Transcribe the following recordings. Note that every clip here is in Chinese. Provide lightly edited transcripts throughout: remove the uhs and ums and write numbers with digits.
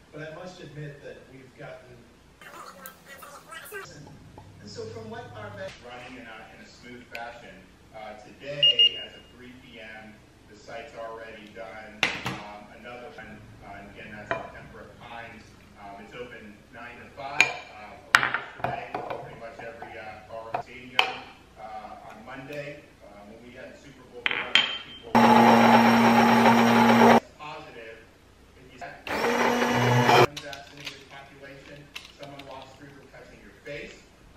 but I must admit that we've gotten. And so from what our running in a smooth fashion. Today, as of 3 p.m., the site's already done another one, and again, that's at Pembroke Pines. It's open 9 to 5. Yesterday, pretty much every car stadium. On Monday, when we had Super Bowl run, people positive. If you have unvaccinated population, someone walks through for touching your face.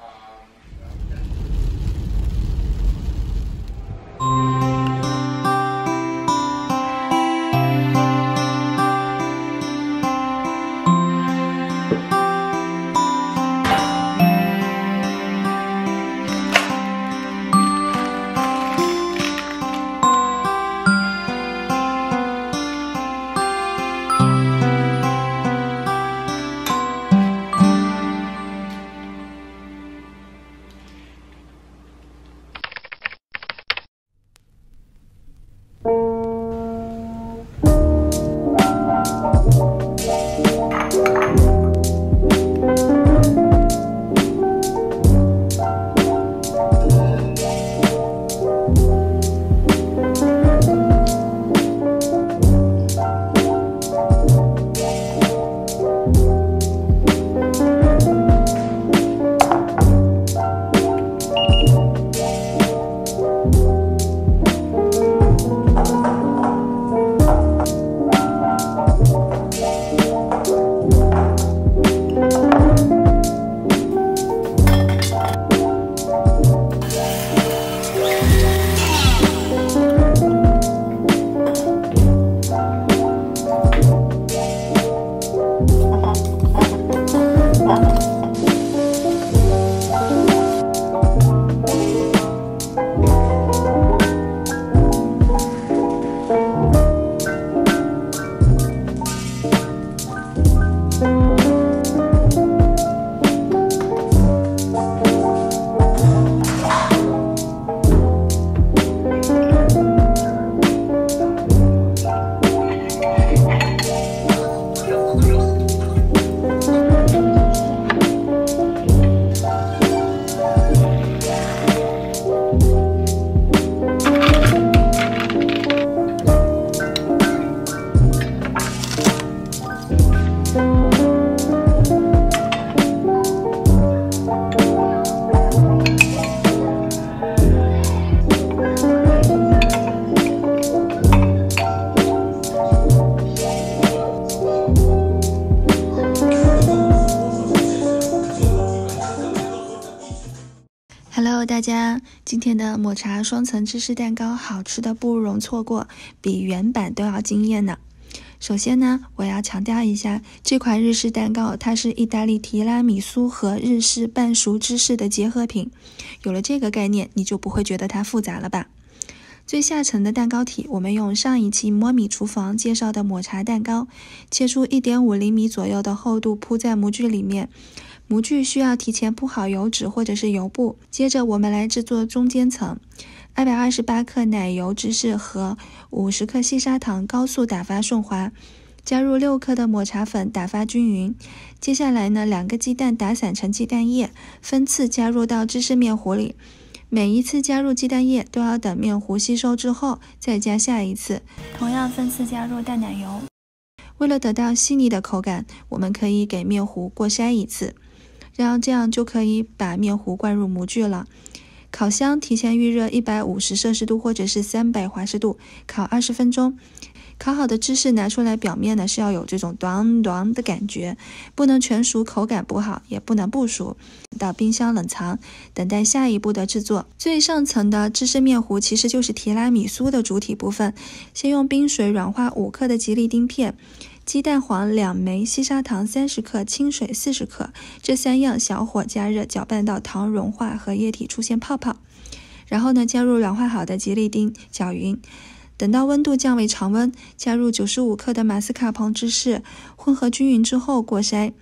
Hello， 大家，今天的抹茶双层芝士蛋糕好吃的不容错过，比原版都要惊艳呢。首先呢，我要强调一下，这款日式蛋糕它是意大利提拉米苏和日式半熟芝士的结合品。有了这个概念，你就不会觉得它复杂了吧？最下层的蛋糕体，我们用上一期摸米厨房介绍的抹茶蛋糕，切出 1.5 厘米左右的厚度铺在模具里面。模具需要提前铺好油纸或者是油布，接着我们来制作中间层。228克奶油芝士和50克细砂糖高速打发顺滑，加入6克的抹茶粉打发均匀。接下来呢，2个鸡蛋打散成鸡蛋液，分次加入到芝士面糊里。每一次加入鸡蛋液都要等面糊吸收之后再加下一次，同样分次加入淡奶油。为了得到细腻的口感，我们可以给面糊过筛一次，然后这样就可以把面糊灌入模具了。烤箱提前预热150摄氏度或者是300华氏度，烤20分钟。烤好的芝士拿出来，表面呢是要有这种短短的感觉，不能全熟，口感不好，也不能不熟。到冰箱冷藏，等待下一步的制作。最上层的芝士面糊其实就是提拉米苏的主体部分。先用冰水软化5克的吉利丁片，鸡蛋黄2枚，细砂糖30克，清水40克，这3样小火加热，搅拌到糖融化和液体出现泡泡。然后呢，加入软化好的吉利丁，搅匀。等到温度降为常温，加入95克的马斯卡彭芝士，混合均匀之后过筛。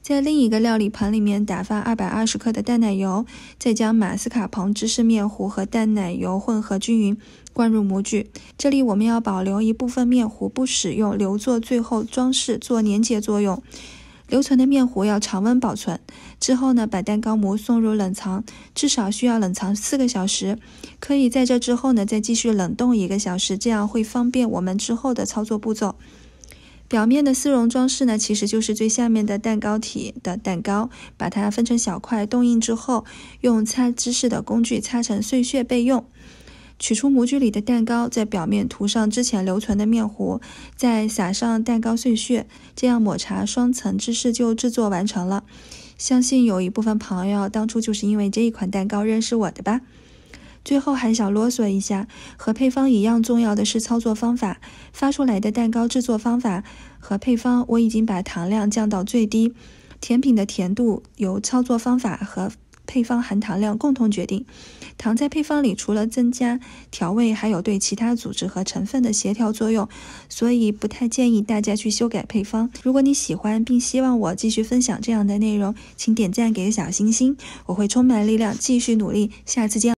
在另一个料理盆里面打发220克的淡奶油，再将马斯卡彭芝士面糊和淡奶油混合均匀，灌入模具。这里我们要保留一部分面糊不使用，留作最后装饰做粘结作用。留存的面糊要常温保存。之后呢，把蛋糕模送入冷藏，至少需要冷藏4个小时。可以在这之后呢，再继续冷冻1个小时，这样会方便我们之后的操作步骤。表面的丝绒装饰呢，其实就是最下面的蛋糕体的蛋糕，把它分成小块，冻硬之后，用擦芝士的工具擦成碎屑备用。取出模具里的蛋糕，在表面涂上之前留存的面糊，再撒上蛋糕碎屑，这样抹茶双层芝士就制作完成了。相信有一部分朋友当初就是因为这一款蛋糕认识我的吧。最后还想啰嗦一下，和配方一样重要的是操作方法。发出来的蛋糕制作方法和配方，我已经把糖量降到最低，甜品的甜度由操作方法和配方含糖量共同决定。糖在配方里除了增加调味，还有对其他组织和成分的协调作用，所以不太建议大家去修改配方。如果你喜欢并希望我继续分享这样的内容，请点赞给个小星星，我会充满力量继续努力。下次见。